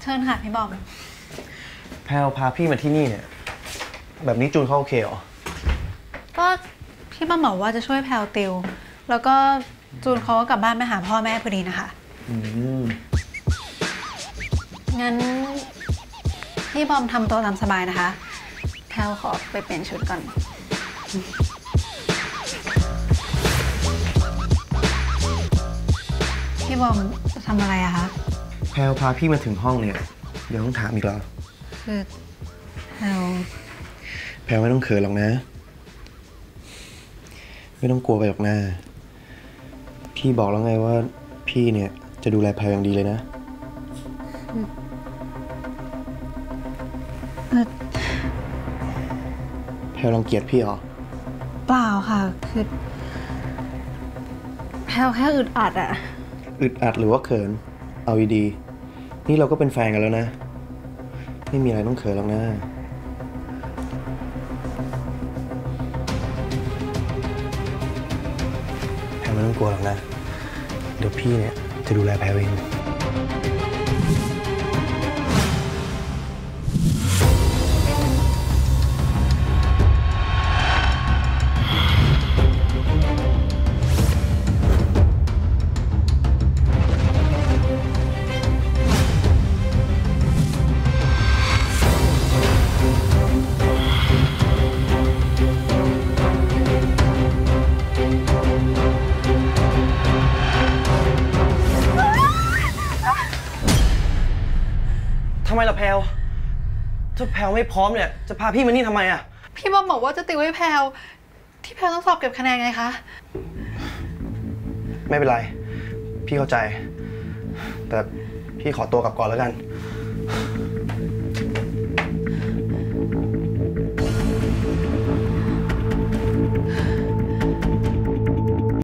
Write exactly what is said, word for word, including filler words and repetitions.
เชิญค่ะพี่บอมแพลวพาพี่มาที่นี่เนี่ยแบบนี้จูนเขาโอเคเหรอก็พี่บอมบอกว่าจะช่วยแพลวติวแล้วก็จูนเขาก็กลับบ้านไปหาพ่อแม่พอดีนะคะอืมงั้นพี่บอมทำตัวตามสบายนะคะแพลวขอไปเปลี่ยนชุดก่อนพี่บอมจะทำอะไรอะคะแพลวพาพี่มาถึงห้องเนี่ยเดี๋ยวต้องถามอีกแล้วคือแพลวแพลวไม่ต้องเขินหรอกนะไม่ต้องกลัวไปหรอกนะพี่บอกแล้วไงว่าพี่เนี่ยจะดูแลแพลวอย่างดีเลยนะแพลวรังเกียจพี่เหรอเปล่าค่ะคือแพลวแค่อึดอัดอะอึดอัดหรือว่าเขินเอาดีๆนี่เราก็เป็นแฟนกันแล้วนะไม่มีอะไรต้องเขินหรอกนะแพลวไม่ต้องกลัวหรอกนะเดี๋ยวพี่เนี่ยจะดูแลแพลวเองทำไมล่ะแพลวถ้าแพลวไม่พร้อมเนี่ยจะพาพี่มานี่ทำไมอ่ะพี่บอมบอกว่าจะติวให้แพลวที่แพลวต้องสอบเก็บคะแนนไงคะไม่เป็นไรพี่เข้าใจแต่พี่ขอตัวกลับก่อนแล้วกัน